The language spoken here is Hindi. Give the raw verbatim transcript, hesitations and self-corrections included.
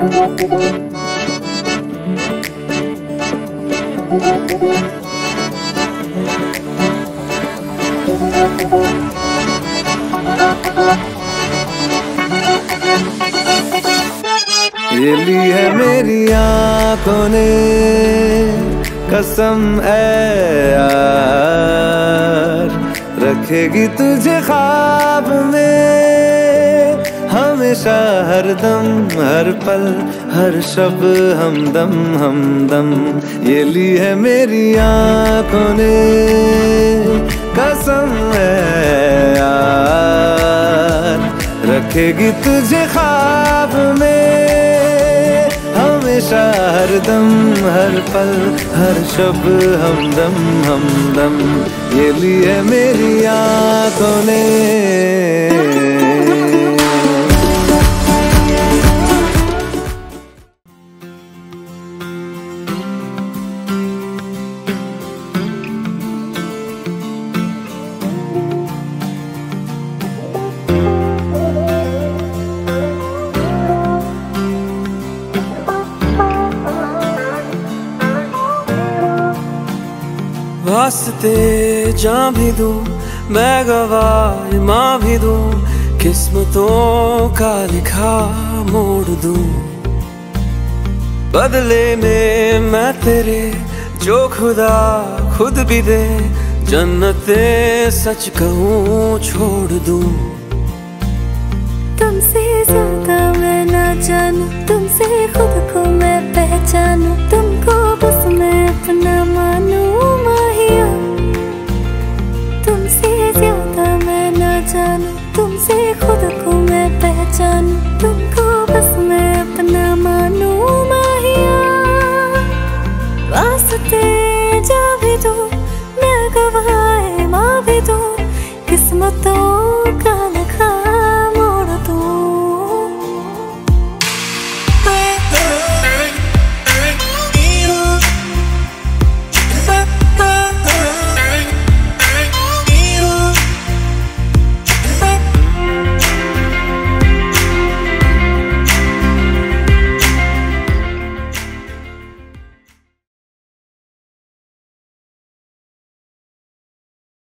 ये ली है मेरी आंखों ने कसम ऐ यार, रखेगी तुझे ख्वाब में हमेशा हर दम हर पल हर शब हमदम हमदम। ये ली है मेरी आंखों ने कसम है यार, रखेगी तुझे ख्वाब में हमेशा हर दम हर पल हर शब हमदम हमदम। ये ली है मेरी आंखों ने। वास्ते जान भी दूं मैं गवाह माँ भी दूं, किस्मतों का लिखा मोड़ दूं। बदले में मैं तेरे जो खुदा खुद भी दे, जन्नते सच कहूँ छोड़ दूं। तुमसे ज्यादा मैं ना जानूं, तुमसे खुद को मैं पहचानूं, तुमको बस मैं अपना मानूं माहिया। तुमसे ज्यादा मैं ना जानूं, तुमसे खुद को मैं पहचानूं, तुमको बस मैं अपना मानूं माहिया। वास्ते जा भी दूं मैं गवाह माँ भी दूं, किस्मतों का